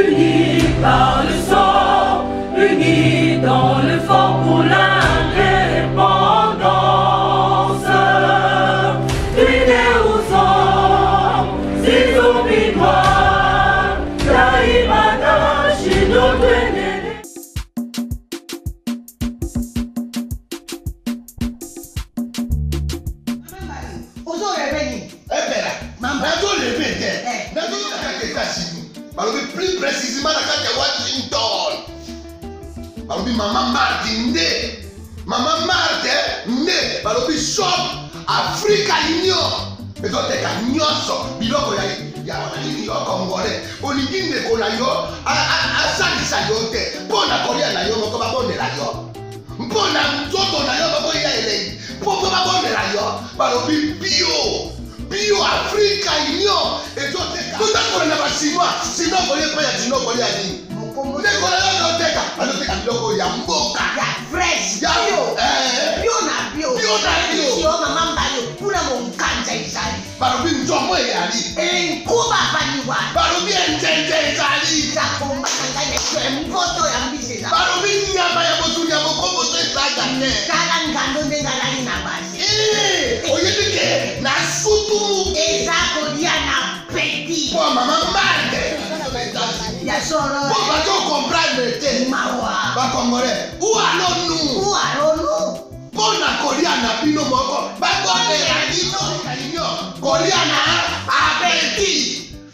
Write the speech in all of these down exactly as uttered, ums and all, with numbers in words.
unis par le sang, unis dans le fort pour l'indépendance. Unis aux hommes, ces hommes noirs, Taïmana, chez notre aîné. Plus précisément dans la Washington. Balobi Maman Martin Nde. Maman Martin Nde. Balobi shop Africa Union. Mais donc t'es qu'à nyonso. Biloko ya ya wanani yo Congolais. Olingi ndeko na yo asalisa yo te. Mpona kolia na yo moko babondela yo. Mpona nzoto na yo moko ya elei. Mpo babondela yo. Balobi bio. Bio Africa Union. Et donc t'es qu'à on a pas chinois, sinon on est pas chinois on est ali. On est qu'on a on est qu'à, on est qu'à biloko ya mboka, ya fresh, ya bio, eh, bio na bio, bio na bio. Si on a mamba yo, kuna monkanja isali. Barobi njomo yali. Eh, kuba baniwa. Barobi njenje isali. Za komba kanganya kwa mboto ya mbise za. Barobi nyama ya botu ya mokombo se saga ne. Kala ngando ndenga lali na basi. Eh, oyedike na sutu. Eza kodia na petit. Pour maman Martin. Ya solo. Pour pas qu'on comprenne te. Mawa. Ba Congolais. Où allons-nous? Où allons-nous? Pour la Korea na bino moko. Ba bonne la dino la dino. Korea na appétit.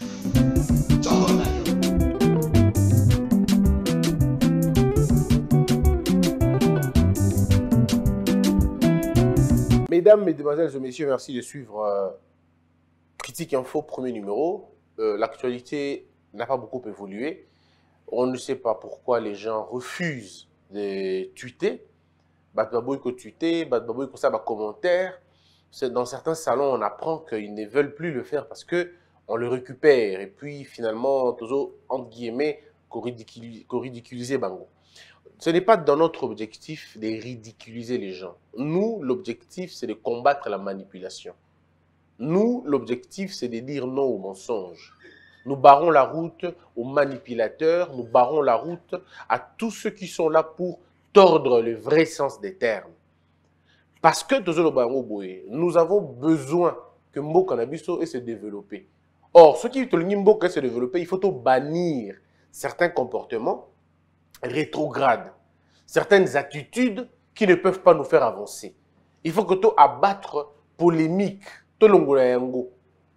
Mesdames, Mesdemoiselles et Messieurs, merci de suivre euh, Critique Info, premier numéro. Euh, L'actualité n'a pas beaucoup évolué. On ne sait pas pourquoi les gens refusent de tweeter. Batbaboui que tweeter, Batbaboui que ça, commentaire. Dans certains salons, on apprend qu'ils ne veulent plus le faire parce qu'on le récupère. Et puis finalement, toujours, entre guillemets, qu'on ridiculise, qu'on ridiculise Bango. Ce n'est pas dans notre objectif de ridiculiser les gens. Nous, l'objectif, c'est de combattre la manipulation. Nous, l'objectif, c'est de dire non aux mensonges. Nous barrons la route aux manipulateurs, nous barrons la route à tous ceux qui sont là pour tordre le vrai sens des termes. Parce que nous avons besoin que Mboka Nabiso se développer. Or, ceux qui veulent Mboka se développer, il faut bannir certains comportements rétrogrades, certaines attitudes qui ne peuvent pas nous faire avancer. Il faut que tu abattre polémique, nous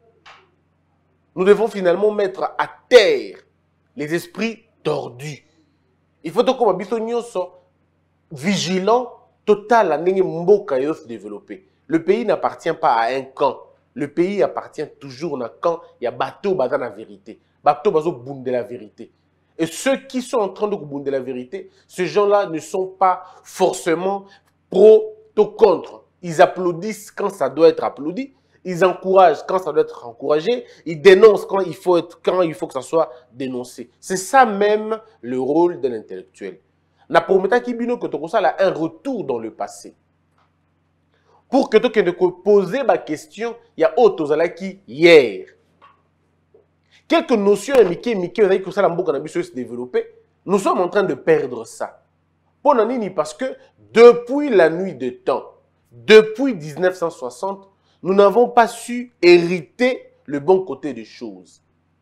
devons finalement mettre à terre les esprits tordus. Il faut que nous soyons vigilants, total à mboka se développer. Le pays n'appartient pas à un camp. Le pays appartient toujours à un camp. Il y a bateau dans la vérité. Bateau bazo boum de la vérité. Et ceux qui sont en train de boum de la vérité, ces gens-là ne sont pas forcément pro ou contre. Ils applaudissent quand ça doit être applaudi. Ils encouragent quand ça doit être encouragé. Ils dénoncent quand il faut, être, quand il faut que ça soit dénoncé. C'est ça même le rôle de l'intellectuel. Na prometa kibino que tu as un retour dans le passé. Pour que tu ne poses ma question, il y a autre qui hier. Quelques notions Mickey Mickey que ça la se développer, nous sommes en train de perdre ça. Parce que depuis la nuit de temps, depuis mille neuf cent soixante, nous n'avons pas su hériter le bon côté des choses.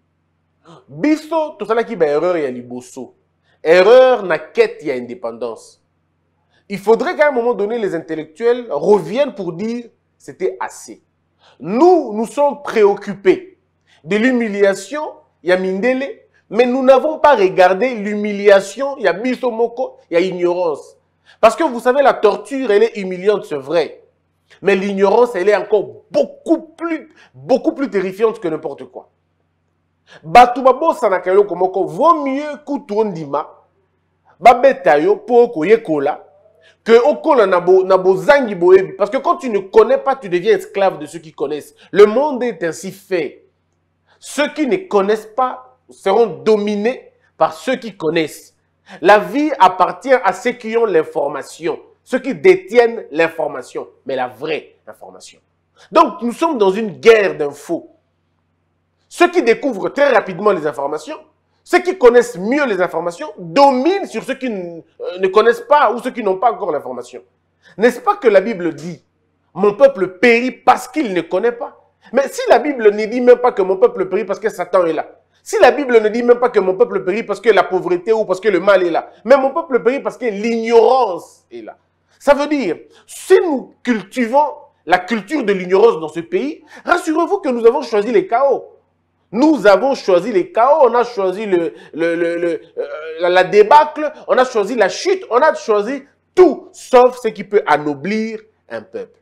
Biso, tout ça qui est erreur et liboso. Erreur na quête il y a indépendance. Il faudrait qu'à un moment donné, les intellectuels reviennent pour dire c'était assez. Nous, nous sommes préoccupés de l'humiliation, il y a Mindele, mais nous n'avons pas regardé l'humiliation, il y a Bisomoko, il y a ignorance. Parce que vous savez, la torture, elle est humiliante, c'est vrai. Mais l'ignorance, elle est encore beaucoup plus, beaucoup plus terrifiante que n'importe quoi. Batubabo sanakayo komoko vaut mieux kutondima babetayo pour koyekola que okola nabo nabo zangi boebi parce que quand tu ne connais pas tu deviens esclave de ceux qui connaissent. Le monde est ainsi fait. Ceux qui ne connaissent pas seront dominés par ceux qui connaissent. La vie appartient à ceux qui ont l'information, ceux qui détiennent l'information, mais la vraie information. Donc nous sommes dans une guerre d'infos. Ceux qui découvrent très rapidement les informations Ceux qui connaissent mieux les informations dominent sur ceux qui ne, euh, ne connaissent pas ou ceux qui n'ont pas encore l'information. N'est-ce pas que la Bible dit « Mon peuple périt parce qu'il ne connaît pas ». Mais si la Bible ne dit même pas que mon peuple périt parce que Satan est là, si la Bible ne dit même pas que mon peuple périt parce que la pauvreté ou parce que le mal est là, mais mon peuple périt parce que l'ignorance est là. Ça veut dire, si nous cultivons la culture de l'ignorance dans ce pays, rassurez-vous que nous avons choisi les chaos. Nous avons choisi les chaos, on a choisi le, le, le, le, euh, la, la débâcle, on a choisi la chute, on a choisi tout, sauf ce qui peut anoblir un peuple.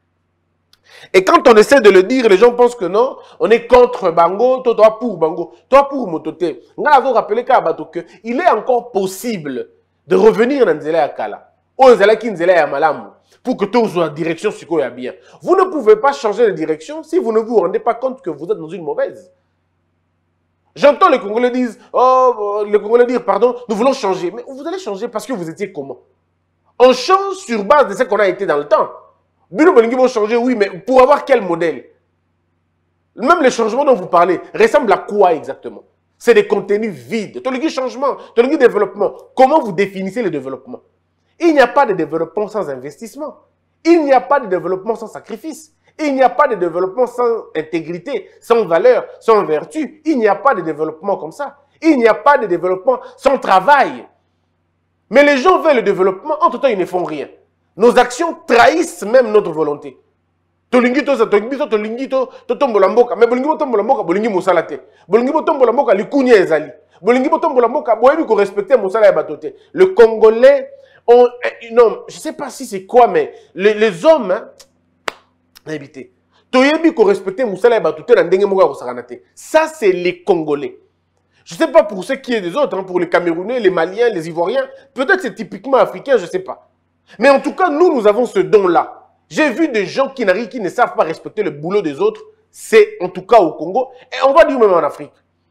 Et quand on essaie de le dire, les gens pensent que non, on est contre Bango, toi, toi pour Bango, toi pour Motote. On a rappelé qu'il est encore possible de revenir dans Nzela Kala, ou Nzela Kinzela Yamalamu, pour que tout soit en direction sur quoi il y a bien. Vous ne pouvez pas changer de direction si vous ne vous rendez pas compte que vous êtes dans une mauvaise. J'entends les Congolais dire, oh, les Congolais dire, pardon, nous voulons changer. Mais vous allez changer parce que vous étiez comment? On change sur base de ce qu'on a été dans le temps. Bino Bolingi vont changer, oui, mais pour avoir quel modèle? Même les changements dont vous parlez ressemblent à quoi exactement? C'est des contenus vides. Tolingi changement, Tolingi développement. Comment vous définissez le développement? Il n'y a pas de développement sans investissement. Il n'y a pas de développement sans sacrifice. Il n'y a pas de développement sans intégrité, sans valeur, sans vertu. Il n'y a pas de développement comme ça. Il n'y a pas de développement sans travail. Mais les gens veulent le développement, en tout temps, ils ne font rien. Nos actions trahissent même notre volonté. Tolingi to tolingi to tolingi to to tombola mboka, mais bolingi tombola mboka bolingi mosala te. Bolingi tombola mboka likunya ezali. Bolingi tombola mboka boyebi ko respecter mosala ya batote. Le Congolais ont non, je sais pas si c'est quoi, mais les, les hommes hein, habité. Toyebi ko respecter mosala ya batote na ndenge moka ko sakanate. Ça c'est les Congolais. Je ne sais pas pour ceux qui est des autres, hein, pour les Camerounais, les Maliens, les Ivoiriens, peut-être c'est typiquement africain, je ne sais pas. Mais en tout cas, nous, nous avons ce don-là. J'ai vu des gens qui n'arrivent, qui ne savent pas respecter le boulot des autres. C'est en tout cas au Congo. Et on va dire même en Afrique.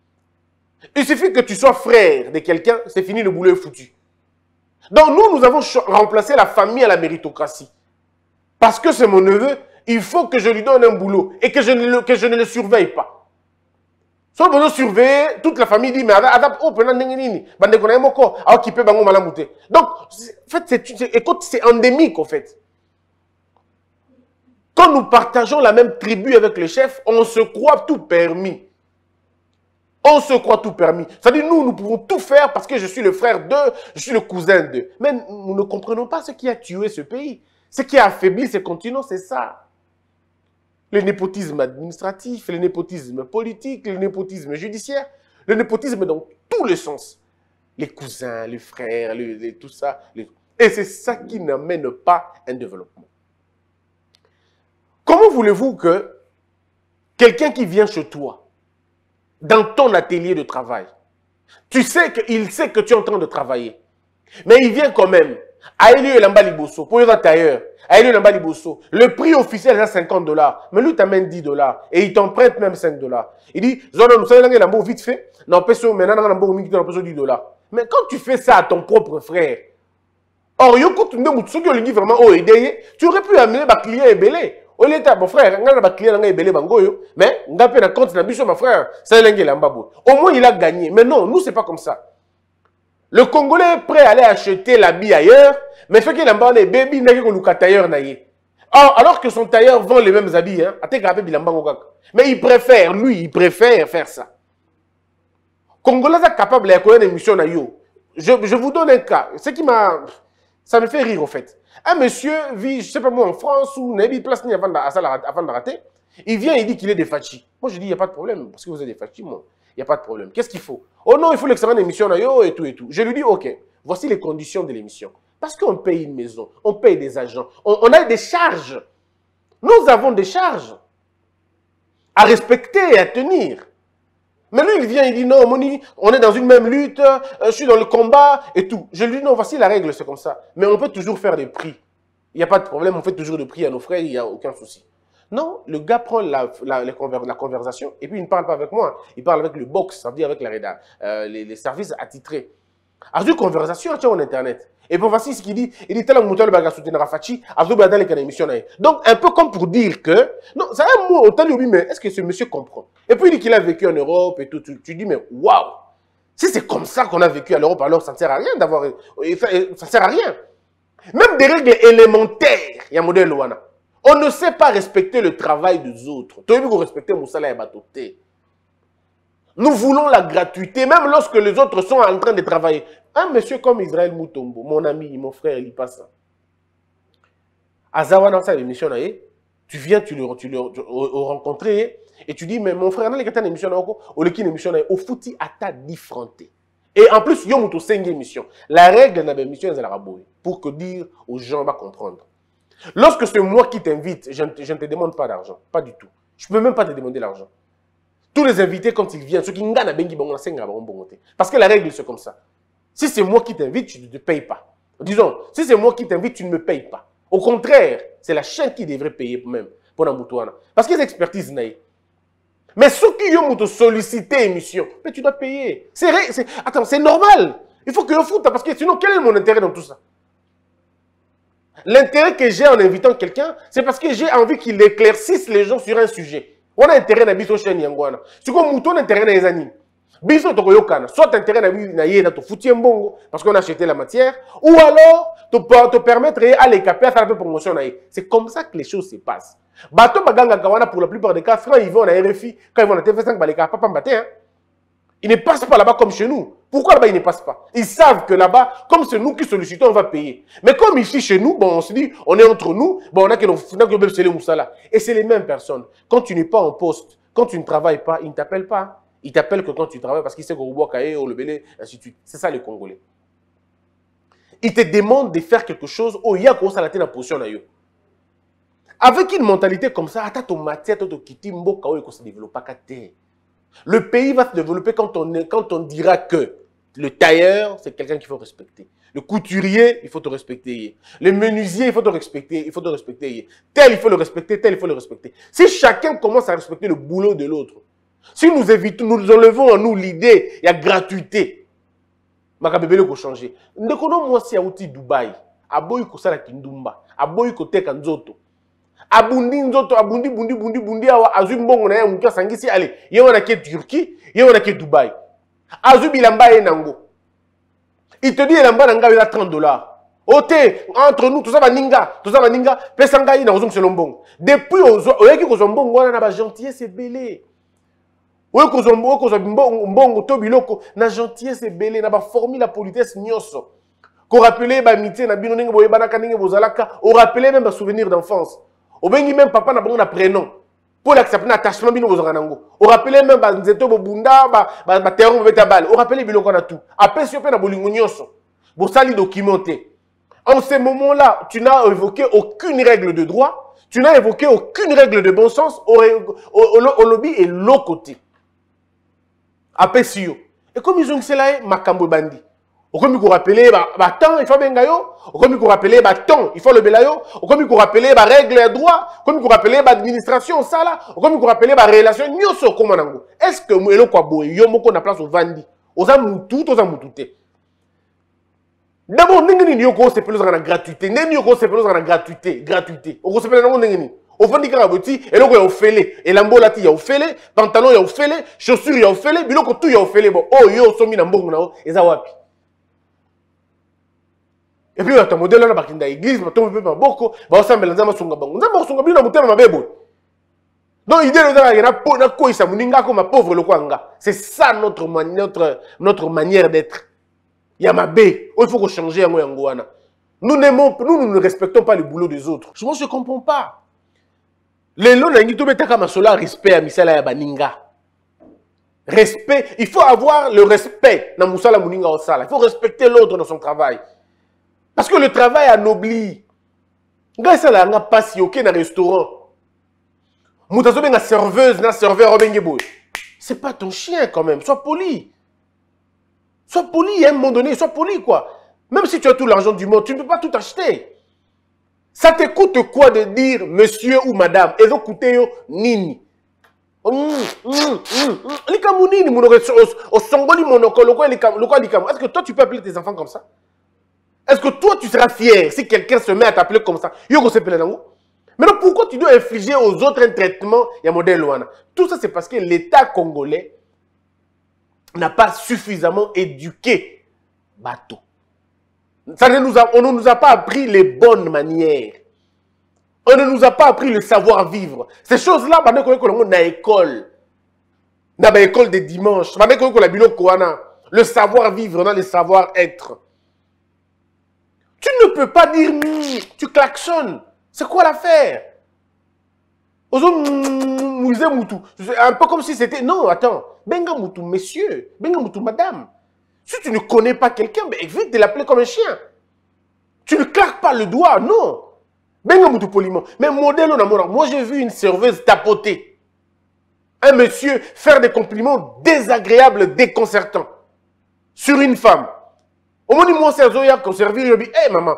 Il suffit que tu sois frère de quelqu'un, c'est fini, le boulot est foutu. Donc nous, nous avons remplacé la famille à la méritocratie. Parce que c'est mon neveu, il faut que je lui donne un boulot et que je ne le, que je ne le surveille pas. Soit besoin de surveiller, toute la famille dit, mais adapte, oh, pendant nini, bande qu'on a un moko, ah, qui peut bango malamouté. Donc, en fait, c'est endémique, en fait. Quand nous partageons la même tribu avec le chef, on se croit tout permis. On se croit tout permis. C'est-à-dire, nous, nous pouvons tout faire parce que je suis le frère d'eux, je suis le cousin d'eux. Mais nous ne comprenons pas ce qui a tué ce pays. Ce qui a affaibli ce continent, c'est ça. Le népotisme administratif, le népotisme politique, le népotisme judiciaire, le népotisme dans tous les sens. Les cousins, les frères, les, les, tout ça. Les... Et c'est ça qui n'amène pas un développement. Comment voulez-vous que quelqu'un qui vient chez toi, dans ton atelier de travail, tu sais qu'il sait que tu es en train de travailler, mais il vient quand même. Aïe, l'amba liboso, pour les tailleurs. Aïe, l'amba liboso. Le prix officiel est à cinquante dollars. Mais lui, t'amène dix dollars. Et il t'emprunte même cinq dollars. Il dit, Zona, nous savons l'amba vite fait. Non, peso, maintenant, l'amba au milieu, peso dix dollars. Mais quand tu fais ça à ton propre frère, or, yoko, tu n'as vraiment, oh, aider, tu aurais pu amener ma client et belé. Au lieu de mon frère, on a un client et belé bangoyo. Mais, on a fait un compte, na biso, ma frère. Ça, l'amba l'amba. Au moins, il a gagné. Mais non, nous, c'est pas comme ça. Le Congolais est prêt à aller acheter l'habit ailleurs, mais fait qu'il a un baby, il a tailleur. Alors que son tailleur vend les mêmes habits, hein, mais il préfère, lui, il préfère faire ça. Congolais est capable de faire une émission. Je, je vous donne un cas. Ce qui m'a... Ça me fait rire, au fait. Un monsieur vit, je ne sais pas moi, en France, ou n'a pas place ni avant de rater. Il vient, il dit qu'il est des fachis. Moi, je dis, il n'y a pas de problème, parce que vous êtes des fachis, moi. Il n'y a pas de problème. Qu'est-ce qu'il faut? Oh non, il faut l'extraire d'émission et tout et tout. Je lui dis, ok, voici les conditions de l'émission. Parce qu'on paye une maison, on paye des agents, on, on a des charges. Nous avons des charges à respecter et à tenir. Mais lui, il vient, il dit, non, Moni, on est dans une même lutte, euh, je suis dans le combat et tout. Je lui dis, non, voici la règle, c'est comme ça. Mais on peut toujours faire des prix. Il n'y a pas de problème, on fait toujours des prix à nos frères, il n'y a aucun souci. Non, le gars prend la, la, la, la conversation et puis il ne parle pas avec moi. Il parle avec le box, ça veut dire avec la réda, euh, les, les services attitrés. Alors, une conversation, tu as en internet. Et puis voici ce qu'il dit. Il dit, tel mouton le bagage soutien Rafachi, dans les émissions. Donc, un peu comme pour dire que, non, c'est un mot, autant lui, mais est-ce que ce monsieur comprend? Et puis il dit qu'il a vécu en Europe et tout. Tu, tu dis, mais waouh! Si c'est comme ça qu'on a vécu à l'Europe, alors ça ne sert à rien d'avoir... Ça ne sert à rien. Même des règles élémentaires, il y a un modèle Luana. On ne sait pas respecter le travail des autres. Tu veux respecter Moussala et Batoté. Nous voulons la gratuité, même lorsque les autres sont en train de travailler. Un monsieur comme Israël Moutombo, mon ami, mon frère, il passe ça. Azawa dans sa émission, tu viens, tu le, tu le, tu le rencontrer et tu dis, mais mon frère, dans les quatre émissions, au lieu émission, au fouti à ta différenté. Et en plus, il y a une cinq émission. La règle de l'émission, c'est la pour que dire aux gens va comprendre. Lorsque c'est moi qui t'invite, je, je ne te demande pas d'argent. Pas du tout. Je ne peux même pas te demander l'argent. Tous les invités, quand ils viennent, ceux qui n'ont pas parce que la règle, c'est comme ça. Si c'est moi qui t'invite, tu ne te payes pas. Disons, si c'est moi qui t'invite, tu ne me payes pas. Au contraire, c'est la chaîne qui devrait payer même pour la moutouana. Parce qu'ils expertisent naï. Mais ceux qui ont sollicité émission, mais tu dois payer. C'est attends, c'est normal. Il faut que je foute, parce que sinon, quel est mon intérêt dans tout ça? L'intérêt que j'ai en invitant quelqu'un, c'est parce que j'ai envie qu'il éclaircisse les gens sur un sujet. On a intérêt à biso chaîne yangwana. C'est comme mouton intérêt à les animes. Biso to koyokana. Soit intérêt à yé to fouti mbongo parce qu'on a acheté la matière, ou alors te te permettre à l'écaper à faire un peu de promotion. C'est comme ça que les choses se passent. Bato baganga kawana pour la plupart des cas, frère, ils vont à R F I quand ils vont à T V cinq, baleka papa matin. Hein? Ils ne passent pas là-bas comme chez nous. Pourquoi là-bas ils ne passent pas? Ils savent que là-bas, comme c'est nous qui sollicitons, on va payer. Mais comme ici chez nous, bon, on se dit, on est entre nous, bon, on a que l'on Moussala. Et c'est les mêmes personnes. Quand tu n'es pas en poste, quand tu ne travailles pas, ils ne t'appellent pas. Ils t'appellent que quand tu travailles parce qu'ils savent qu'on boit cahier, on le belé, ainsi de suite. C'est ça les Congolais. Ils te demandent de faire quelque chose, oh, il y a quoi ça la tête en position là. Avec une mentalité comme ça, attends ton matière, ton kiti, mboka, oh, il se développe pas. Le pays va se développer quand on, est, quand on dira que le tailleur, c'est quelqu'un qu'il faut respecter. Le couturier, il faut te respecter. Le menuisier, il faut te respecter. Il faut te respecter. Tel, il faut le respecter. Tel, il faut le respecter. Si chacun commence à respecter le boulot de l'autre, si nous évitons, nous enlevons en nous l'idée, il y a gratuité. Makabebele ko changer. Ndekono moi si auti Dubaï, aboyi ko sala kindumba, aboyi ko teka nzoto. Abundi nzoto, abundi bundi bundi bundi awa azu mbongo na ya mukia sangisi ale. Yewana ke Turquie, yewana ke Dubaï. Azu bilamba enango. Il te dit elamba nanga il a trente dollars. Ote entre nous tout ça va ninga, tout ça va ninga, pesanga ina ozum selombongo. Depuis oyaki ko zombongo wana na ba gentillesse c'est belé. Oui, que mbongo to biloko na gentillesse belé na ba formule la politesse nyoso. Ko rappeler ba mité na bino ninga boyeba na kaninga bozalaka, o rappeler même ba souvenir d'enfance. O bengi même papa na bongo na prénom. Pour l'accepter attachement bino bozanga nango. O rappeler même ba nzeto bobunda ba ba terreau bobeta balle. O rappeler biloko na tout. Après si on peut na bolingo nyoso. Bo sali documenté. En ce moment-là, tu n'as évoqué aucune règle de droit, tu n'as évoqué aucune règle de bon sens au lobby et l'autre côté. Apesio. Et comme ils ont dit là, Makambo Bandi. Comme il faut rappeler, bah, temps, il faut bien gayo. Comme il faut rappeler, bah, temps, il faut le belayo. Comme il faut rappeler, bah, règle et droit. Comme il faut rappeler, bah, administration, ça là. Comme il faut rappeler, bah, relation, nyoso, comment nango. Est-ce que, moi, quoi, boy, yo, moko, na place au Vandi. Osa moutou, osa moutouté. D'abord, n'engeni ni yoko, c'est plus en gratuité. N'engeni yoko, c'est plus en gratuité. Gratuité. Oko, c'est plus en n'engeni. Au fond, il y a un fêlé, et l'ambola, il y a un fêlé, pantalon, il y a un fêlé, chaussures, il y a un fêlé, biloko, tout, il y a un fêlé. Bon, oh, yo, somi na mbongo, et ça wapi. Et puis, il y a un modèle, là, dans l'église, il y a un peu de boko, il y a un peu de songa bango. Il y a un peu de songa bango. Donc, l'idée, il y a un peu de quoi, ça mouninga comme un pauvre le kwanga. C'est ça notre, notre, notre manière d'être. Il y a ma bé. Il faut changer. Nous, nous, nous ne respectons pas le boulot des autres. Je ne comprends pas. Les lots n'ont pas respect à Misala ya Baninga. Respect, il faut avoir le respect dans Moussala Mouninga Osala. Il faut respecter l'autre dans son travail. Parce que le travail anoblit. Quand ça n'a pas si ok dans un restaurant, Moutazo ben serveuse, na serveur c'est pas ton chien quand même. Sois poli. Sois poli à un moment donné, sois poli quoi. Même si tu as tout l'argent du monde, tu ne peux pas tout acheter. Ça te coûte quoi de dire monsieur ou madame? Et donc, coûtez yo nini. Est-ce que toi, tu peux appeler tes enfants comme ça? Est-ce que toi, tu seras fier si quelqu'un se met à t'appeler comme ça? Maintenant, pourquoi tu dois infliger aux autres un traitement? Il y a modèle Luana. Tout ça, c'est parce que l'État congolais n'a pas suffisamment éduqué bateau. Ça ne nous a, on ne nous a pas appris les bonnes manières. On ne nous a pas appris le savoir-vivre. Ces choses-là, on a une école. On a une école des dimanches. Le savoir-vivre, on a le savoir-être. Tu ne peux pas dire, tu klaxonnes. C'est quoi l'affaire? Un peu comme si c'était... Non, attends. Benga Moutou, messieurs. Benga Moutou, madame. Si tu ne connais pas quelqu'un, ben, évite de l'appeler comme un chien. Tu ne claques pas le doigt, non. Benga Moutou poliment. Mais modèle, moi j'ai vu une serveuse tapoter. Un monsieur faire des compliments désagréables, déconcertants. Sur une femme. Au moment où moi, c'est Zoya qui servi, je dis, hé maman,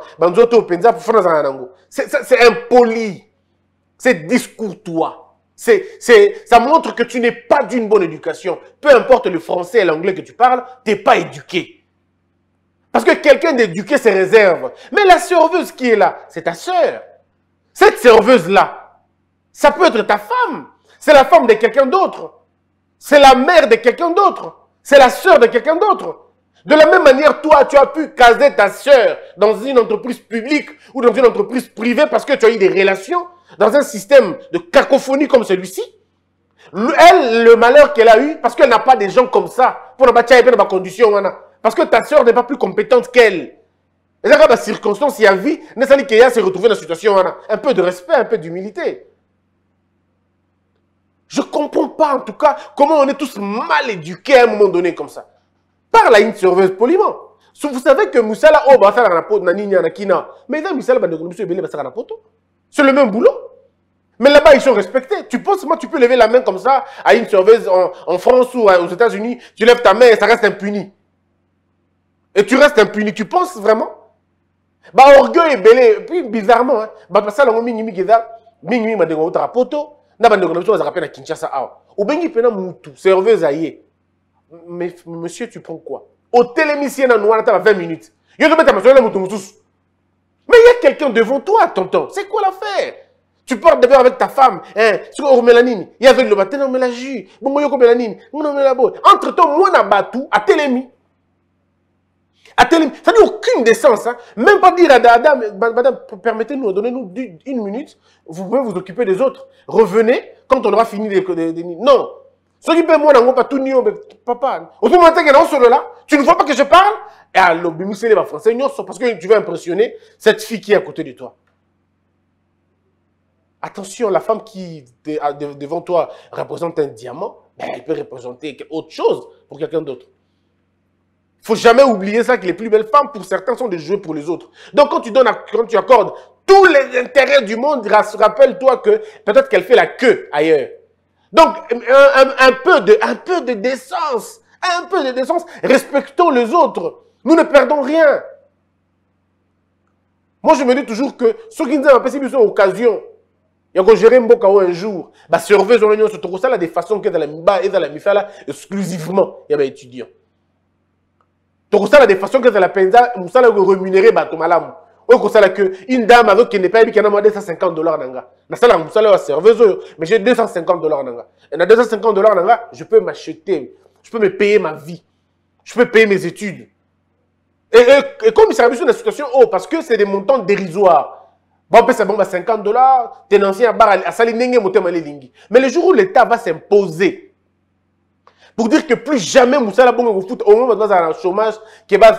c'est impoli. C'est discourtois. Ça montre que tu n'es pas d'une bonne éducation. Peu importe le français et l'anglais que tu parles, tu n'es pas éduqué. Parce que quelqu'un d'éduqué se réserve. Mais la serveuse qui est là, c'est ta sœur. Cette serveuse-là, ça peut être ta femme. C'est la femme de quelqu'un d'autre. C'est la mère de quelqu'un d'autre. C'est la sœur de quelqu'un d'autre. De la même manière, toi, tu as pu caser ta sœur dans une entreprise publique ou dans une entreprise privée parce que tu as eu des relations dans un système de cacophonie comme celui-ci. Elle, le malheur qu'elle a eu, parce qu'elle n'a pas des gens comme ça, pour la condition, parce que ta sœur n'est pas plus compétente qu'elle. Et dans la circonstance, il y a vie, n'est-ce qu'elle s'est retrouvée dans la situation, un peu de respect, un peu d'humilité. Je ne comprends pas, en tout cas, comment on est tous mal éduqués à un moment donné comme ça. Parle à une serveuse poliment. Vous savez que Moussala, oh, bah, ça n'a pas de mais là, Moussala, c'est le même boulot. Mais là-bas, ils sont respectés. Tu penses, moi, tu peux lever la main comme ça à une serveuse en, en France ou aux États-Unis, tu lèves ta main et ça reste impuni. Et tu restes impuni. Tu penses vraiment? Bah, orgueil est belé. Puis, bizarrement, hein, bah, ça, là, mingi mingi geza, mingi mingi madego uta rapoto, na ba ndego na rappelle à Kinshasa awa. Ou bengi pena mutu, serveuse aïe. Mais, monsieur, tu prends quoi? Au télémicien, on a vingt minutes. Mais il y a quelqu'un devant toi, tonton. C'est quoi l'affaire? Tu pars d'abord avec ta femme. Hein, sur Ormelanine. Il y avait le matin, on met la jus. Entre-temps, moi, on a battu à Télémi. À Télémi. Ça n'a aucune décence. Hein. Même pas dire à madame, madame, permettez-nous, donnez-nous une minute. Vous pouvez vous occuper des autres. Revenez quand on aura fini des... des, des non. Ceux qui paient moi, n'ont pas tout nié, papa. Au moment où là, tu ne vois pas que je parle? Et alors, c'est les français, parce que tu veux impressionner cette fille qui est à côté de toi. Attention, la femme qui, devant toi, représente un diamant, ben, elle peut représenter autre chose pour quelqu'un d'autre. Il ne faut jamais oublier ça, que les plus belles femmes, pour certains, sont des jeux pour les autres. Donc, quand tu donnes, quand tu accordes tous les intérêts du monde, rappelle-toi que peut-être qu'elle fait la queue ailleurs. Donc, un, un, un, peu de, un peu de décence, un peu de décence, respectons les autres. Nous ne perdons rien. Moi, je me dis toujours que ceux qui nous ont passé une occasion, il y a gérer un jour, bah, serveuse, on a se trouve ça, des façons que dans la miba et dans la mifala, exclusivement, il y a des étudiants. Tout ça, des façons que dans la penza, nous allons rémunérer, bah, tout malam. Une dame avec qui n'est pas qui a demandé deux cent cinquante dollars nanga. Na sala musala serveuse mais j'ai deux cent cinquante dollars nanga. Et na deux cent cinquante dollars nanga, je peux m'acheter, je peux me payer ma vie. Je peux payer mes études. Et, et, et comme il s'agit de la situation, oh, parce que c'est des montants dérisoires. Bon, c'est bon, cinquante dollars, t'es ancien à bar à salinenge motem lingi. Mais le jour où l'État va s'imposer pour dire que plus jamais Moussala Bongo vous fout au moins dans un chômage qui va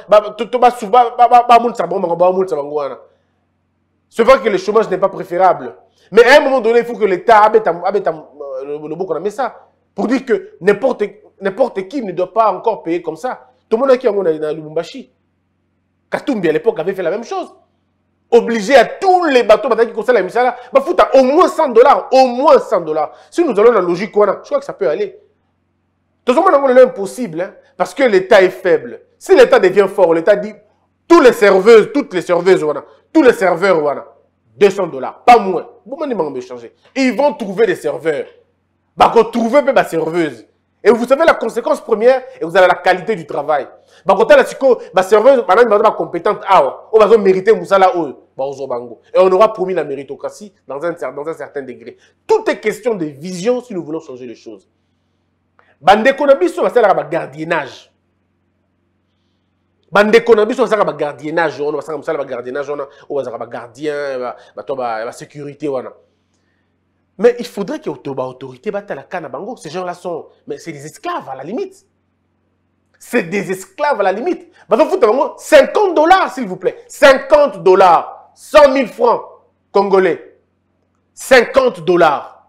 c'est vrai que le chômage n'est pas préférable. Mais à un moment donné, il faut que l'État le bon qu'on a mis ça. Pour dire que n'importe qui ne doit pas encore payer comme ça. Tout le monde qui est dans Lubumbashi. Katumbi à l'époque avait fait la même chose. Obligé à tous les bateaux qui concernent la Moussala, il faut au moins cent dollars. Au moins cent dollars. Si nous allons dans la logique, je crois que ça peut aller. Tout le monde est impossible, hein, parce que l'État est faible. Si l'État devient fort, l'État dit, tous les serveuses, toutes les serveuses, voilà, tous les serveurs, voilà, deux cents dollars, pas moins. Ils vont trouver des serveurs. Bah, qu'on trouve des serveuses. Et vous savez la conséquence première, et vous avez la qualité du travail. Bah, quand la serveuse, pendant une compétente, on va mériter Moussala, et on aura promis la méritocratie dans un, dans un certain degré. Tout est question de vision si nous voulons changer les choses. bandeko na biso basala ba gardiennage. Bandeko na biso basala ba gardiennage, on basala musala ba gardiennage, on basala ba gardien, ba to ba ba sécurité wana. Mais il faudrait que l'autorité batte la canne à Bango. Ces gens-là sont, mais c'est des esclaves à la limite. C'est des esclaves à la limite. cinquante dollars, s'il vous plaît. cinquante dollars. cent mille francs congolais. cinquante dollars.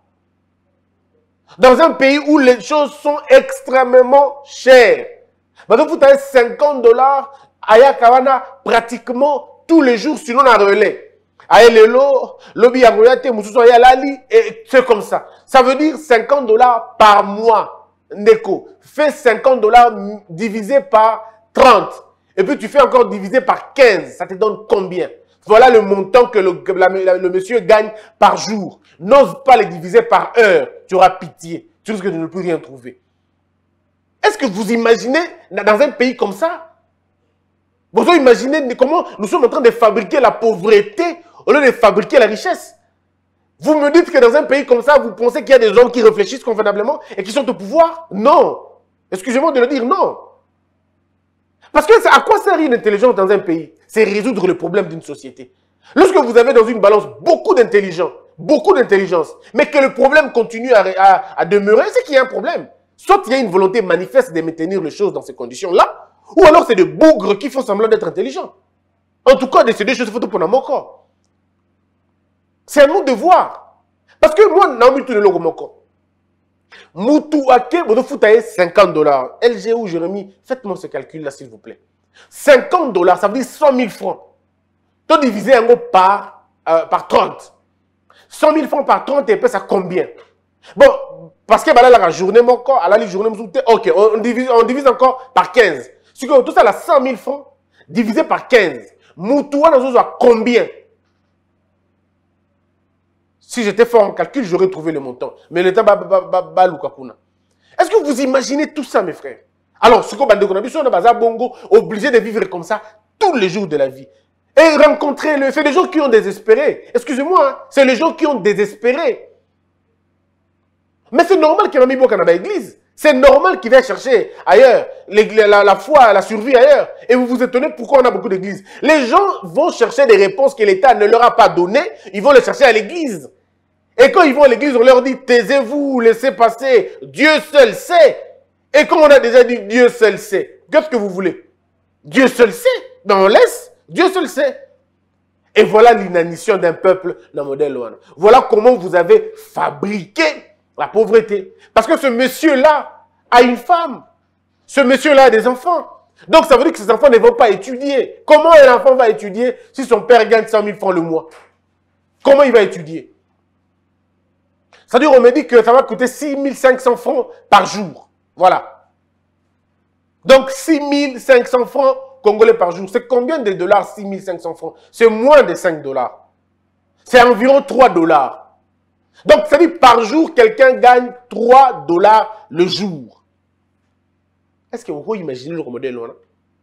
Dans un pays où les choses sont extrêmement chères. Vous avez cinquante dollars à Yakawana pratiquement tous les jours, sinon on a relais. Aelelo, lobby agoyate, mususo yalali, et c'est comme ça. Ça veut dire cinquante dollars par mois. Neko, fais cinquante dollars divisé par trente. Et puis tu fais encore divisé par quinze. Ça te donne combien? Voilà le montant que le, la, la, le monsieur gagne par jour. N'ose pas les diviser par heure. Tu auras pitié. Tu risques de ne plus rien trouver. Est-ce que vous imaginez dans un pays comme ça? Vous imaginez comment nous sommes en train de fabriquer la pauvreté au lieu de fabriquer la richesse? Vous me dites que dans un pays comme ça, vous pensez qu'il y a des hommes qui réfléchissent convenablement et qui sont au pouvoir? Non. Excusez-moi de le dire, non. Parce que à quoi sert une intelligence dans un pays? C'est résoudre le problème d'une société. Lorsque vous avez dans une balance beaucoup d'intelligence, beaucoup d'intelligence, mais que le problème continue à, à, à demeurer, c'est qu'il y a un problème. Soit il y a une volonté manifeste de maintenir les choses dans ces conditions-là, ou alors c'est des bougres qui font semblant d'être intelligents. En tout cas, de ces deux choses, il faut tout pour mon corps. C'est à nous de voir. Parce que moi, Naomi tout le logo mon corps. Moutou Ake, vous foutez cinquante dollars. L G ou Jérémy, faites-moi ce calcul-là, s'il vous plaît. cinquante dollars, ça veut dire cent mille francs. Tout divisé en gros par, euh, par trente. cent mille francs par trente, et puis ça combien? Bon, parce que bah, là, la journée, mon corps, à la journée, ok, on divise, on divise encore par quinze. Si tout ça, là, cent mille francs, divisé par quinze. Moutou, on a combien? Si j'étais fort en calcul, j'aurais trouvé le montant. Mais l'État va Lukakuna. Est-ce que vous imaginez tout ça, mes frères? Alors, ce qu'on a dit, on a bongo, obligé de vivre comme ça tous les jours de la vie. Et rencontrer le... C'est les gens qui ont désespéré. Excusez-moi, hein, c'est les gens qui ont désespéré. Mais c'est normal qu'il y ait un ami dans l'église. C'est normal qu'il vienne chercher ailleurs, la, la foi, la survie ailleurs. Et vous vous étonnez pourquoi on a beaucoup d'églises. Les gens vont chercher des réponses que l'État ne leur a pas données. Ils vont les chercher à l'église. Et quand ils vont à l'église, on leur dit, taisez-vous, laissez passer. Dieu seul sait. Et comme on a déjà dit, Dieu seul sait. Qu'est-ce que vous voulez? Dieu seul sait. Ben on laisse. Dieu seul sait. Et voilà l'inanition d'un peuple dans le modèle Loana. Voilà comment vous avez fabriqué la pauvreté. Parce que ce monsieur-là a une femme. Ce monsieur-là a des enfants. Donc ça veut dire que ces enfants ne vont pas étudier. Comment un enfant va étudier si son père gagne cent mille francs le mois? Comment il va étudier? C'est-à-dire on me dit que ça va coûter six mille cinq cents francs par jour. Voilà. Donc six mille cinq cents francs congolais par jour. C'est combien de dollars six mille cinq cents francs? C'est moins de cinq dollars. C'est environ trois dollars. Donc, ça veut dire par jour, quelqu'un gagne trois dollars le jour. Est-ce que vous pouvez imaginer le modèle là?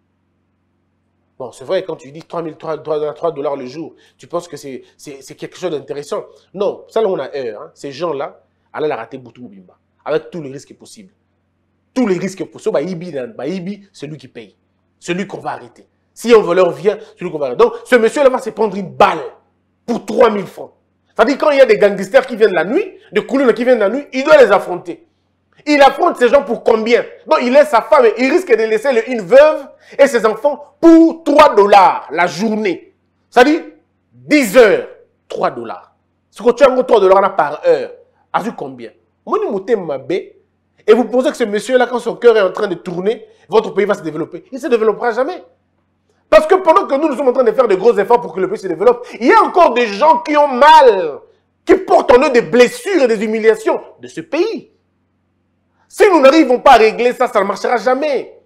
Bon, c'est vrai, quand tu dis trois dollars le jour, tu penses que c'est quelque chose d'intéressant. Non, ça là, on a heure. Hein. Ces gens-là, allez la rater Boutou Bimba. Avec tous les risques possibles. Tous les risques possibles. Bah, Ibi, bah, Ibi, c'est lui qui paye. C'est lui qu'on va arrêter. Si un voleur vient, c'est lui qu'on va arrêter. Donc, ce monsieur-là va se prendre une balle pour trois mille francs. C'est-à-dire quand il y a des gangsters qui viennent la nuit, des couleurs qui viennent la nuit, il doit les affronter. Il affronte ces gens pour combien? Bon, il laisse sa femme et il risque de laisser le, une veuve et ses enfants pour trois dollars la journée. C'est-à-dire dix heures, trois dollars. Ce que tu as trois dollars par heure, à vu combien? Moi, je suis et vous pensez que ce monsieur-là, quand son cœur est en train de tourner, votre pays va se développer. Il ne se développera jamais. Parce que pendant que nous, nous sommes en train de faire de gros efforts pour que le pays se développe, il y a encore des gens qui ont mal, qui portent en eux des blessures et des humiliations de ce pays. Si nous n'arrivons pas à régler ça, ça ne marchera jamais.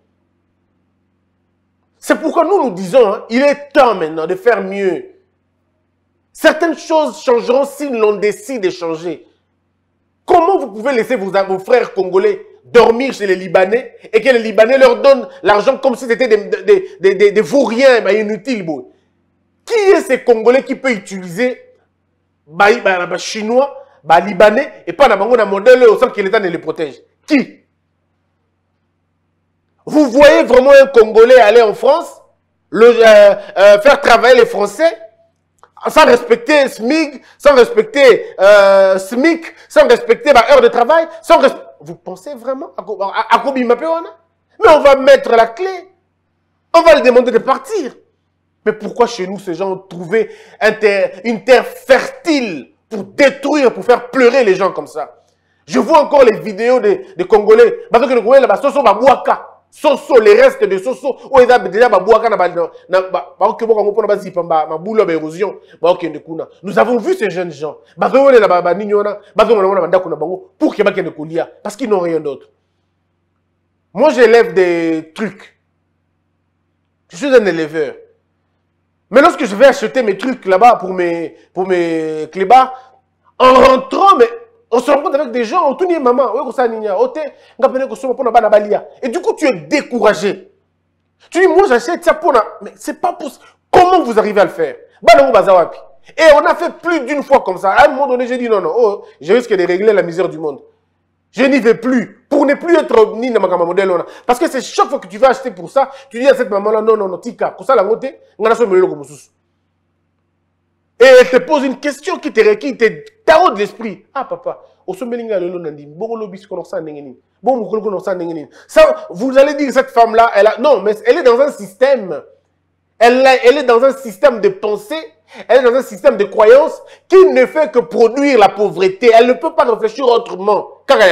C'est pourquoi nous nous disons, hein, il est temps maintenant de faire mieux. Certaines choses changeront si l'on décide de changer. Comment vous pouvez laisser vos, vos frères congolais dormir chez les Libanais et que les Libanais leur donnent l'argent comme si c'était des, des, des, des, des vauriens bah, inutiles. Bon. Qui est ces Congolais qui peut utiliser bah, bah, Chinois, bah, Libanais et pas dans un modèle au sens que l'État ne les protège? Qui? Vous voyez vraiment un Congolais aller en France, le, euh, euh, faire travailler les Français, sans respecter SMIC, sans respecter euh, SMIC, sans respecter ma heure de travail, sans res... Vous pensez vraiment à Kobi Mapéona? Mais on va mettre la clé. On va lui demander de partir. Mais pourquoi chez nous, ces gens ont trouvé un ter une terre fertile pour détruire, pour faire pleurer les gens comme ça? Je vois encore les vidéos des, des Congolais. Parce que les Congolais, là-bas, Soso Babouaka. Soso, les restes de Soso. Où ils ont déjà Babouaka. Nous avons vu ces jeunes gens. Pour qu'ils ne coulent parce qu'ils n'ont rien d'autre. Moi, j'élève des trucs. Je suis un éleveur. Mais lorsque je vais acheter mes trucs là-bas pour mes, pour mes clébards, en rentrant, mais on se rencontre avec des gens, on tourne maman, et du coup, tu es découragé. Tu dis, moi, j'achète ça pour... Mais c'est pas possible. Comment vous arrivez à le faire? Et on a fait plus d'une fois comme ça. À un moment donné, j'ai dit, non, non, oh, je risque de régler la misère du monde. Je n'y vais plus. Pour ne plus être ni dans ma modèle. Parce que c'est chaque fois que tu vas acheter pour ça, tu dis à cette maman-là, non, non, non, tika, pour ça, la montée, on a le comme ça. Et elle te pose une question qui te qui te tarot de l'esprit. Ah, papa, au sommet, il y a le lobby, bon lobby, ce qu'on a bon, ça, vous allez dire, cette femme-là, elle a, non, mais elle est dans un système. Elle, elle est dans un système de pensée. Elle est dans un système de croyance qui ne fait que produire la pauvreté. Elle ne peut pas réfléchir autrement.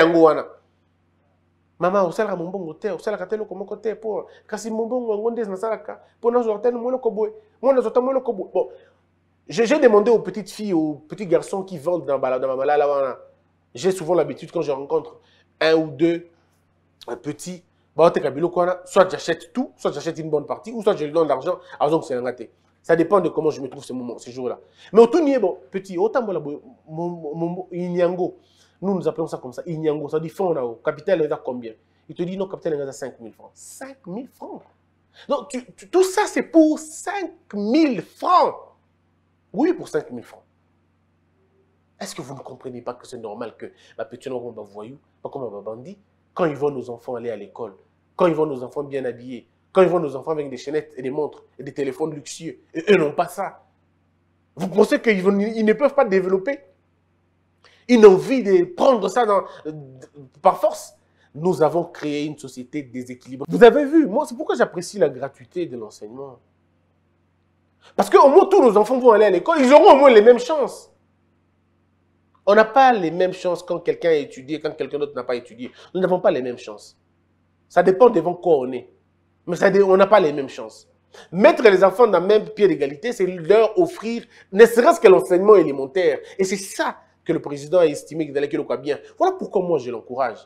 Maman, vous savez, mon bon côté, vous savez, la comment côté pour kasi mon bon ngondes na salaka pour nous sortir mon lokoboy. Moi nous sortons mon lokoboy. Bon, j'ai demandé aux petites filles, aux petits garçons qui vendent dans balade dans ma là. J'ai souvent l'habitude quand je rencontre un ou deux petits, soit j'achète tout, soit j'achète une bonne partie, ou soit je lui donne l'argent, alors donc c'est un raté. Ça dépend de comment je me trouve ce moment, ces jours-là. Mais au tout niveau, bon, petit, autant mon Inyango, nous nous appelons ça comme ça, Inyango, ça dit fonds là-haut, capital, il a combien? Il te dit non, capital, il a cinq mille francs. cinq mille francs. Donc, tu, tu, tout ça, c'est pour cinq mille francs. Oui, pour cinq mille francs. Est-ce que vous ne comprenez pas que c'est normal que la petite va voyou, pas comme un bandit, quand ils voient nos enfants aller à l'école, quand ils voient nos enfants bien habillés, quand ils voient nos enfants avec des chaînettes et des montres et des téléphones luxueux, et eux n'ont pas ça. Vous pensez qu'ils ils ne peuvent pas développer une envie de prendre ça dans, par force? Nous avons créé une société déséquilibrée. Vous avez vu, moi, c'est pourquoi j'apprécie la gratuité de l'enseignement. Parce qu'au moins, tous nos enfants vont aller à l'école, ils auront au moins les mêmes chances. On n'a pas les mêmes chances quand quelqu'un a étudié, quand quelqu'un d'autre n'a pas étudié. Nous n'avons pas les mêmes chances. Ça dépend devant quoi on est. Mais ça, on n'a pas les mêmes chances. Mettre les enfants dans le même pied d'égalité, c'est leur offrir ne serait-ce que l'enseignement élémentaire. Et c'est ça que le président a estimé qu'il allait qu'il le bien. Voilà pourquoi moi je l'encourage.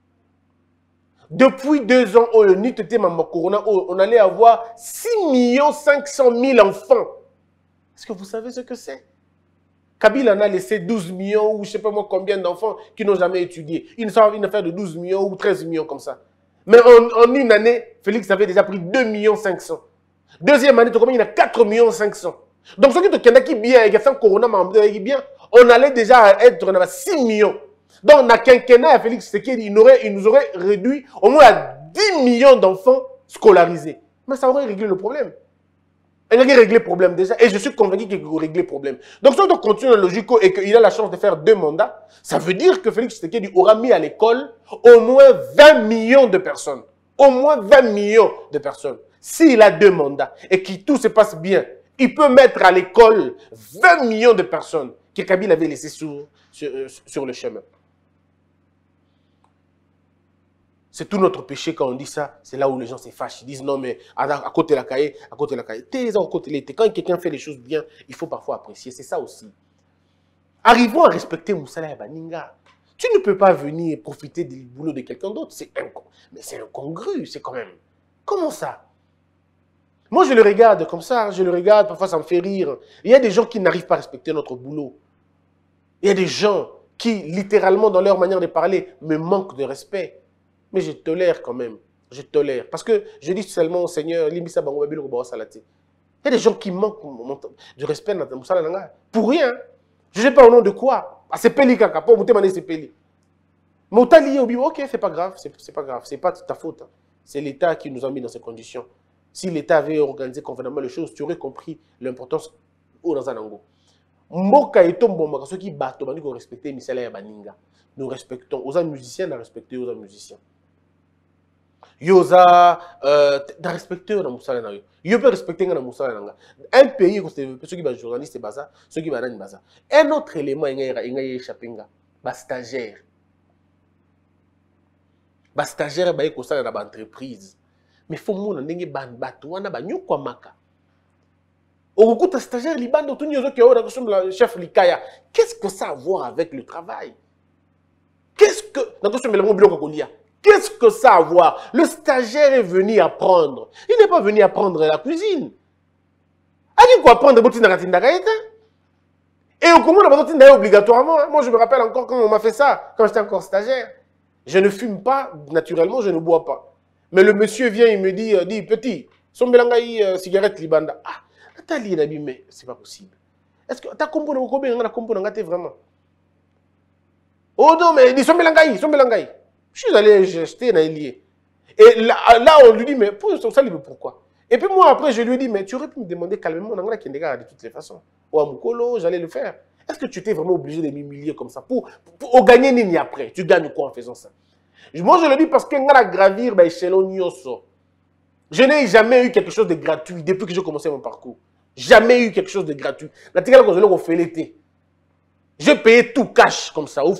Depuis deux ans, on allait avoir six millions cinq cent mille enfants. Est-ce que vous savez ce que c'est? Kabila en a laissé douze millions ou je ne sais pas moi combien d'enfants qui n'ont jamais étudié. Une affaire de douze millions ou treize millions comme ça. Mais en, en une année, Félix avait déjà pris deux millions cinq cents. Deuxième année, il a quatre millions cinq cents. Donc, ce qui est bien, il y a Corona, bien, on allait déjà être à six millions. Donc, dans quinquennat, Félix Tshisekedi, il, il nous aurait réduit au moins à dix millions d'enfants scolarisés. Mais ça aurait réglé le problème. Il a réglé le problème déjà. Et je suis convaincu qu'il a réglé le problème. Donc, si on continue la logique et qu'il a la chance de faire deux mandats, ça veut dire que Félix Tshisekedi aura mis à l'école au moins vingt millions de personnes. Au moins vingt millions de personnes. S'il a deux mandats et que tout se passe bien, il peut mettre à l'école vingt millions de personnes que Kabila avait laissées sur, sur, sur le chemin. C'est tout notre péché quand on dit ça. C'est là où les gens se fâchent. Ils disent non, mais à, à côté de la cahier, à côté de la cahier. Quand quelqu'un fait les choses bien, il faut parfois apprécier. C'est ça aussi. Arrivons à respecter Moussala Baninga. Tu ne peux pas venir profiter du boulot de quelqu'un d'autre. C'est incongru. Mais c'est incongru, c'est quand même. Comment ça? Moi, je le regarde comme ça. Je le regarde, parfois ça me fait rire. Il y a des gens qui n'arrivent pas à respecter notre boulot. Il y a des gens qui, littéralement, dans leur manière de parler, me manquent de respect. Mais je tolère quand même. Je tolère. Parce que je dis seulement au Seigneur, il y a des gens qui manquent du respect pour rien. Je ne sais pas au nom de quoi. C'est Peli Kaka. Pour vous c'est Peli. Mais au tali, ok, c'est pas grave. C'est pas grave. C'est pas ta faute. C'est l'État qui nous a mis dans ces conditions. Si l'État avait organisé convenablement les choses, tu aurais compris l'importance au dans un ango. Mboka et tombomba, ceux qui battent, on dit qu'on respecte Misala et Baninga. Nous respectons. Aux musiciens, nous respectons aux musiciens. Yosa, euh, da respecter na musala na yo. Yo peut respecter na musala na nga. Un pays ceux qui ba journaliste baza, ceux qui ba nani baza. Un autre élément inga inga échappé nga, ba stagiaire. Ba stagiaire ba ko sala na ba entreprise. Mais faut mona ndenge ban bato wana ba nyokwa maka. Okukuta stagiaire libando tout nyozo ke ora ko le chef likaya. Qu'est-ce que ça a à voir avec le travail? Qu'est-ce que na ko somela mo biloko ko lia? Qu'est-ce que ça a à voir? Le stagiaire est venu apprendre. Il n'est pas venu apprendre la cuisine. Il faut apprendre et au commun, obligatoirement. Moi, je me rappelle encore quand on m'a fait ça, quand j'étais encore stagiaire. Je ne fume pas, naturellement, je ne bois pas. Mais le monsieur vient, il me dit, dit petit, son mélangaï euh, cigarette libanda. Ah, t'as dit, mais c'est pas possible. Est-ce que t'as compris vraiment? Oh non, mais ils sont mélangaï, ils sont mélangaï. Je suis allé acheter un lié. Et là, là, on lui dit, mais pourquoi? Et puis moi, après, je lui ai dit, mais tu aurais pu me demander calmement, de toutes les façons. Ou à Moukolo, j'allais le faire. Est-ce que tu étais vraiment obligé de m'humilier comme ça pour, pour, pour gagner Nini après? Tu gagnes quoi en faisant ça? Moi, je le dis parce que je gravir l'échelon Nyoso. Je n'ai jamais eu quelque chose de gratuit depuis que j'ai commencé mon parcours. Jamais eu quelque chose de gratuit. J'ai payé tout cash comme ça.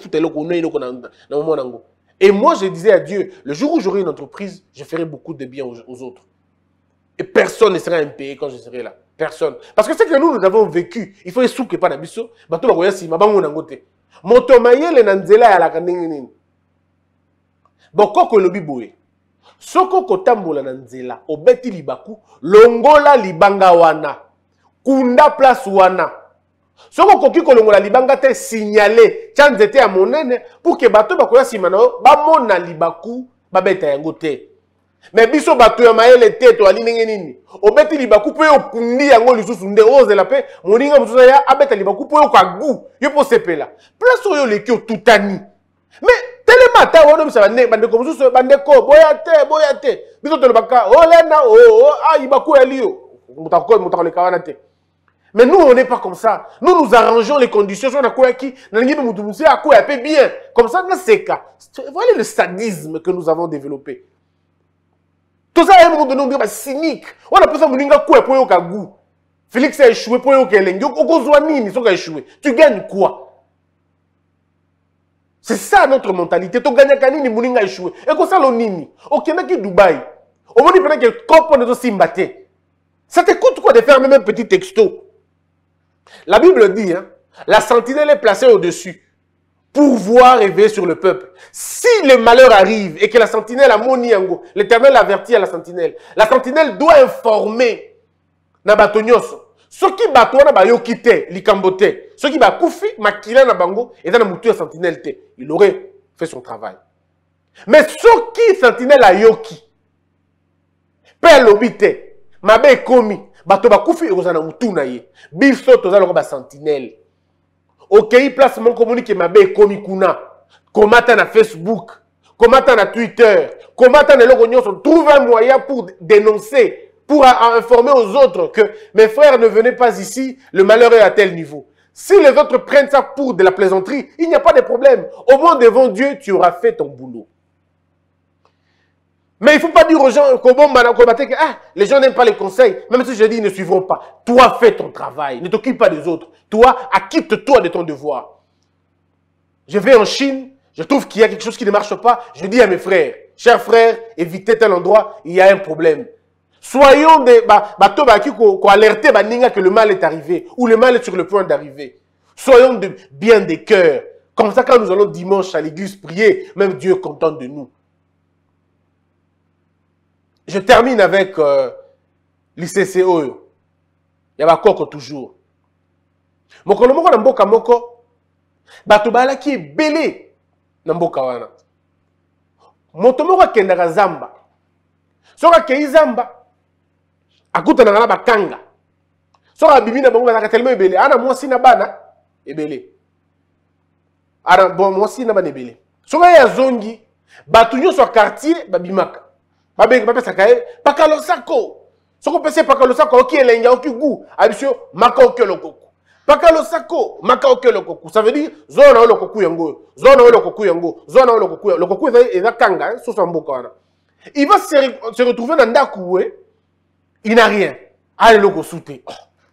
Et moi, je disais à Dieu, le jour où j'aurai une entreprise, je ferai beaucoup de bien aux, aux autres. Et personne ne sera impayé quand je serai là. Personne. Parce que c'est que nous, nous avons vécu. Il faut que pas d'abisso. Bato ba koya si mabango nangote. Moto mayele nanzela ya la kaningini. Boko ko lobi boye. Soko kotambola nanzela, obeti libaku, longola libanga wana. Kunda place wana. Soko koki kolongola libanga te signaler tchanzete ya monene pour que bato bakoya simano ba mona libaku babeta yango te. Mais biso bato ya mayele te to alinenge nini. Obeti libaku pe okundi yango lisusu nde ozela pe moninga mususa ya abeta libaku pe okagu yo po sepela. Place oyo leki otutani. Mais tellement ta wono bisa bande bande ko mususu bande ko boya te boya te. Biso to lebaka olena o oh, ah ibaku ya liyo. Mutako mutako le kawana te. Mais nous, on n'est pas comme ça. Nous, nous arrangeons les conditions. On a quoi qui, à quoi bien. Comme ça, dans ces cas. Voilà le sadisme que nous avons développé. Tout ça, à un moment donné, on dit cynique. On appelle ça moninga quoi pour yoka goût. Félix a échoué pour yoka lengi. Okozwani, ils ont échoué. Tu gagnes quoi? C'est ça notre mentalité. Tu gagnes kanini moninga échoué. Et comme ça, l'on nini. Au Kenya, Dubaï. Au moment où il y a corps de simbate. Ça te coûte quoi de faire même un petit texto? La Bible dit, hein, la sentinelle est placée au-dessus pour voir et veiller sur le peuple. Si le malheur arrive et que la sentinelle a moniango, l'Éternel avertit à la sentinelle. La sentinelle doit informer na batonyoso. Ce qui batona ba yo kite, likambote. Ce qui ba koufi, makila na bango, et dans la mouture sentinelle te. Il aurait fait son travail. Mais ce qui sentinelle a yoki, père l'obité, mabe komi, bato bakufi ekozana mutuna ye biso tozala ko ba sentinelle OK place mon communique mabe komi kuna komata na Facebook komata na Twitter komata na loko nyonso trouve un moyen pour dénoncer pour informer aux autres que mes frères ne venaient pas ici, le malheur est à tel niveau. Si les autres prennent ça pour de la plaisanterie, il n'y a pas de problème. Au moins devant Dieu, tu auras fait ton boulot. Mais il ne faut pas dire aux gens que ah, les gens n'aiment pas les conseils. Même si je dis, ils ne suivront pas. Toi, fais ton travail. Ne t'occupe pas des autres. Toi, acquitte-toi de ton devoir. Je vais en Chine. Je trouve qu'il y a quelque chose qui ne marche pas. Je dis à mes frères, chers frères, évitez tel endroit. Il y a un problème. Soyons des bateaux qui ont alerté que le mal est arrivé. Ou le mal est sur le point d'arriver. Soyons de, bien des cœurs. Comme ça, quand nous allons dimanche à l'église prier, même Dieu est content de nous. Je termine avec euh, l'I C C O. Il y a encore toujours. Mokolo moko na mboka moko, bato bala ki ebele na mboka wana. Moto moko akendaka zamba. Soka kei zamba, akutana na bakanga. Soka bimina bango bazaka tellement ebele. Ana mwasi na bana ebele. Ana bon mwasi na bana ebele. Soka ya zongi, bato nyonso quartier babimaka. Babé, babé, ça caille. Pakalo sako. Ce qu'on peut c'est pakalo sako, ok, il y a aucun goût. Abisio, maka ok le coco. Pakalo sako, maka ok le coco. Ça veut dire, zona le coco yango, zona le coco yango, zona le coco. Le coco est là kanga, sur son bokana. Il va se, se retrouver dans Dakoué, il n'a rien. Allez, le coco souté.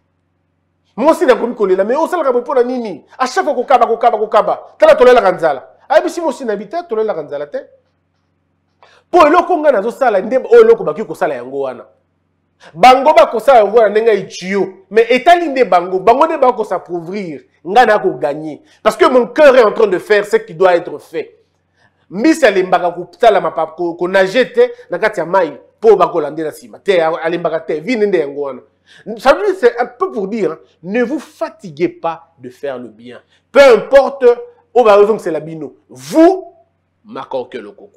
Moi aussi, j'ai commis là, mais on s'en rappelle pas nini. À chaque fois qu'on kaba, qu'on kaba, qu'on kaba, t'as la tolé la ganzala. Ah, mais si moi aussi n'habite, tolé la ganzala, t'es. Pour le konga na zo sala, ndem o loko baki ko sala yango wana. Bango ba ko sala yango wana nenga ichio, mais etali nde bango, bango ne ba ko s'appauvrir, nga na ko gagner. Parce que mon cœur est en train de faire ce qui doit être fait. Mbisa lembaka ko sala mapa ko ko najete na kati ya mai po ba ko landela sima. Te alembaka te vini nde yango wana. Ça veut dire, c'est un peu pour dire, hein, ne vous fatiguez pas de faire le bien. Peu importe, au bas raison que c'est la bino. Vous, makao que le coco.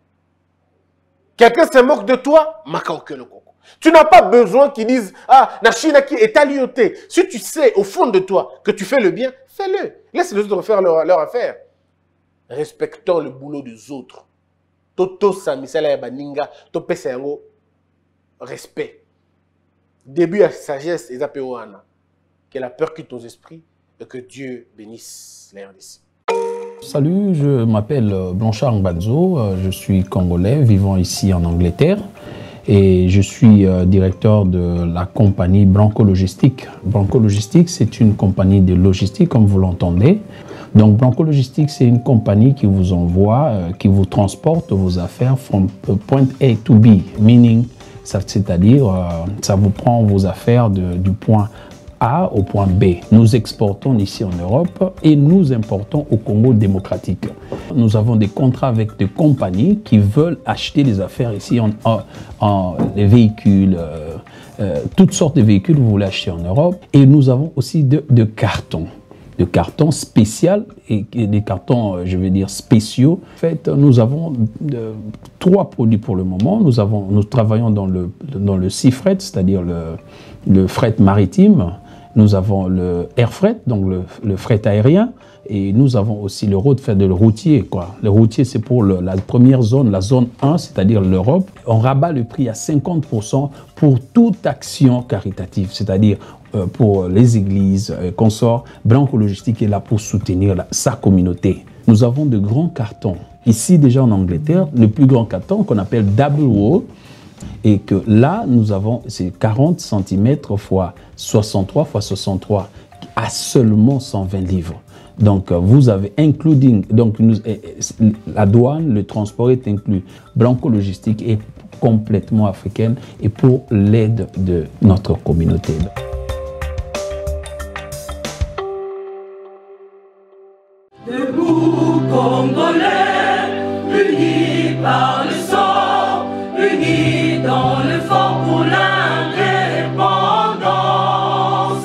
Quelqu'un se moque de toi, makao que le coco. Tu n'as pas besoin qu'ils disent, ah, la Chine qui est alliotée. Si tu sais au fond de toi que tu fais le bien, fais-le. Laisse les autres faire leur, leur affaire. Respectons le boulot des autres. Toto samisala ya baninga, to pesa yango, respect. Début à sagesse et apéoana. Que la peur quitte nos esprits et que Dieu bénisse les R D C. Salut, je m'appelle Blanchard Ngbanzo, je suis congolais vivant ici en Angleterre et je suis directeur de la compagnie Branco Logistique. Branco Logistique, c'est une compagnie de logistique comme vous l'entendez. Donc Branco Logistique, c'est une compagnie qui vous envoie, qui vous transporte vos affaires from point A to B, meaning c'est-à-dire, euh, ça vous prend vos affaires de, du point A au point B. Nous exportons ici en Europe et nous importons au Congo démocratique. Nous avons des contrats avec des compagnies qui veulent acheter les affaires ici, en, en, en les véhicules, euh, euh, toutes sortes de véhicules que vous voulez acheter en Europe. Et nous avons aussi de, de cartons. de cartons spéciaux et, et des cartons, euh, je veux dire, spéciaux. En fait, nous avons euh, trois produits pour le moment. Nous, avons, nous travaillons dans le, dans le sea freight, c'est-à-dire le, le fret maritime. Nous avons le air freight, donc le, le fret aérien. Et nous avons aussi le road freight, le routier, quoi. Le routier, c'est pour le, la première zone, la zone un, c'est-à-dire l'Europe. On rabat le prix à cinquante pour cent pour toute action caritative, c'est-à-dire euh, pour les églises, euh, consorts. Branco Logistique est là pour soutenir la, sa communauté. Nous avons de grands cartons. Ici, déjà en Angleterre, le plus grand carton qu'on appelle double wall. Et que là, nous avons, c'est quarante centimètres fois soixante-trois fois soixante-trois à seulement cent vingt livres. Donc, vous avez including, donc nous, la douane, le transport est inclus. Branco Logistique est complètement africaine et pour l'aide de notre communauté. Debout Congolais, unis par le sang, unis dans le fort pour l'indépendance.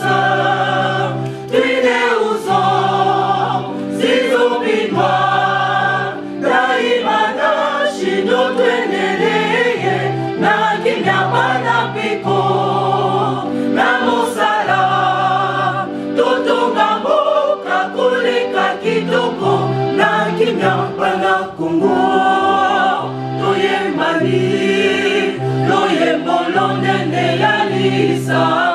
Tués aux hommes, si obinois, daimana shido tweneleye, na kimya bana piko, na mosala, totonga mboka koleka kitoko, na kimya bana Congo, toyembani, toyembolonene ya lisa.